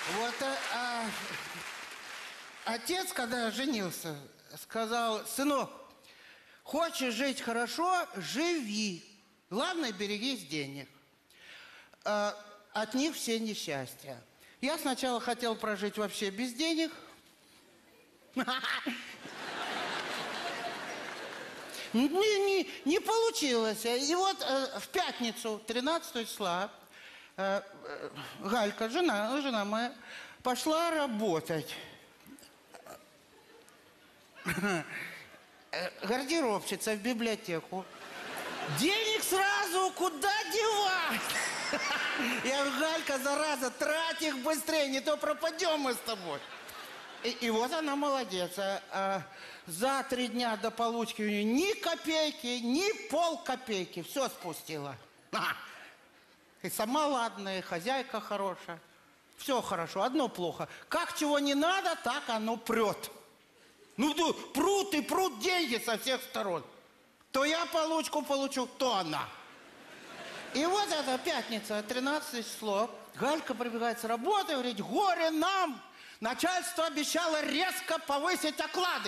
Вот отец, когда женился, сказал: сынок, хочешь жить хорошо, живи. Главное, берегись денег. От них все несчастья. Я сначала хотел прожить вообще без денег. Не получилось. И вот в пятницу, 13 числа, Галька, жена моя, пошла работать. Гардеробщица в библиотеку. Денег сразу куда девать? Я говорю: Галька, зараза, трать их быстрее, не то пропадем мы с тобой. И вот она молодец. За 3 дня до получки у нее ни копейки, ни полкопейки. Все спустила. И сама ладная, и хозяйка хорошая. Все хорошо, одно плохо. Как чего не надо, так оно прет. Ну, прут и прут деньги со всех сторон. То я получку получу, то она. И вот эта пятница, 13 число. Галька прибегает с работы и говорит: горе нам! Начальство обещало резко повысить оклады.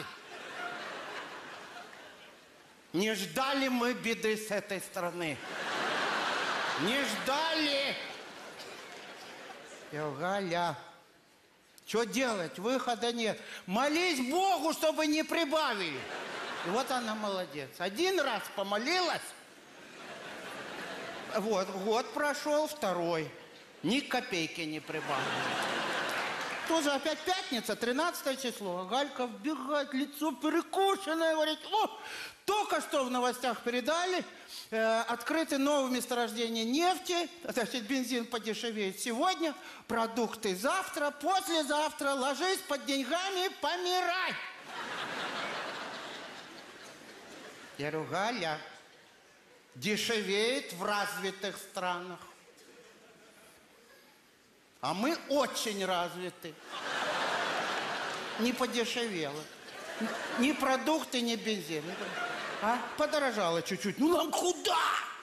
Не ждали мы беды с этой стороны. Не ждали. Я говорю: Галя, что делать? Выхода нет. Молись Богу, чтобы не прибавили. И вот она молодец. 1 раз помолилась. Вот, год прошел, 2. Ни копейки не прибавили. Тоже опять пятница, 13 число. Галька вбегает, лицо перекушенное, говорит: о, только что в новостях передали, открыты новые месторождения нефти, значит, бензин подешевеет сегодня, продукты завтра, послезавтра, ложись под деньгами, помирай. Я говорю: Галя, дешевеет в развитых странах. А мы очень развиты. Не подешевело. Ни продукты, ни бензин. Подорожало чуть-чуть. Ну нам куда?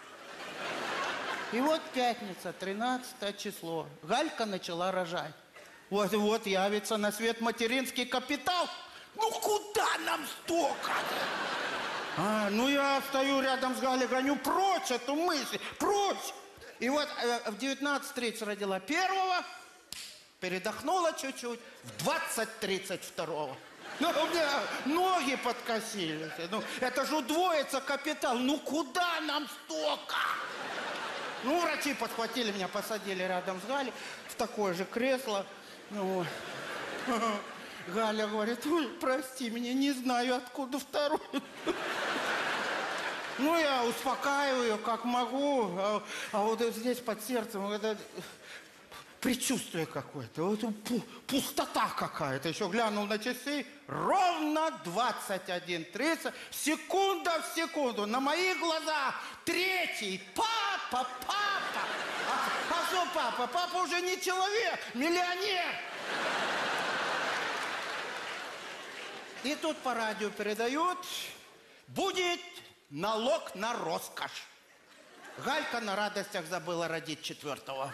И вот пятница, 13 число. Галька начала рожать. Вот явится на свет материнский капитал. Ну куда нам столько? Ну я стою рядом с Галей, гоню прочь эту мысль, прочь. И вот в 19:30 родила 1-го, передохнула чуть-чуть, в 20:30 2-го. Ну, у меня ноги подкосились. Ну, это же удвоится капитал. Ну, куда нам столько? Ну, врачи подхватили меня, посадили рядом с Галей в такое же кресло. Ну, Галя говорит: ой, прости меня, не знаю, откуда 2-й. Ну, я успокаиваю ее, как могу, а вот здесь под сердцем это предчувствие какое-то, вот пустота какая-то. Еще глянул на часы, ровно 21:30, секунда в секунду, на моих глазах 3-й, папа. А что папа? Папа уже не человек, миллионер. И тут по радио передают: будет налог на роскошь. Галька на радостях забыла родить 4-го.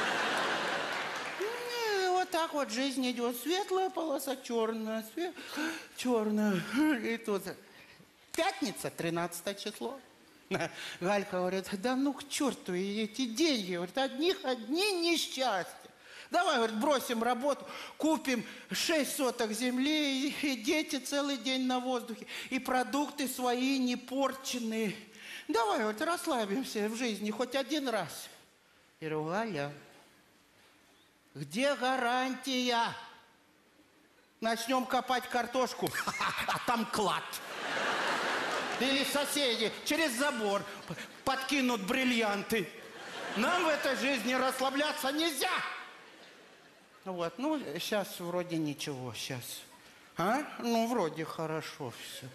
Вот так вот жизнь идет. Светлая полоса, черная, черная. И тут пятница, 13 число. Галька говорит: да ну к черту эти деньги. Говорит: одни несчастья. Давай, говорит, бросим работу, купим 6 соток земли, и дети целый день на воздухе, и продукты свои не порченные. Давай, говорит, расслабимся в жизни хоть 1 раз. Я говорю: Галя, где гарантия? Начнем копать картошку, а там клад. Или соседи через забор подкинут бриллианты. Нам в этой жизни расслабляться нельзя. Вот, ну, сейчас вроде ничего, сейчас. Ну, вроде хорошо все.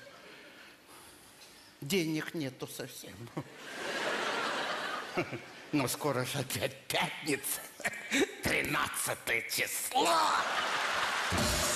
Денег нету совсем. Но скоро же опять пятница, 13 число.